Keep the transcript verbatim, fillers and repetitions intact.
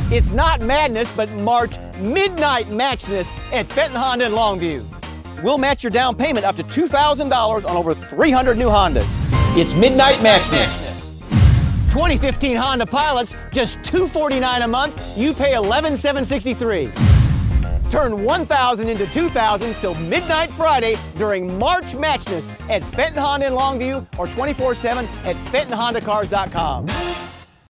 It's not madness, but March midnight matchness at Fenton Honda in Longview. We'll match your down payment up to two thousand dollars on over three hundred new Hondas. It's midnight matchness. twenty fifteen Honda Pilots, just two hundred forty-nine dollars a month. You pay eleven thousand seven hundred sixty-three dollars. Turn one thousand dollars into two thousand dollars till midnight Friday during March matchness at Fenton Honda in Longview or twenty-four seven at Fenton Honda Cars dot com.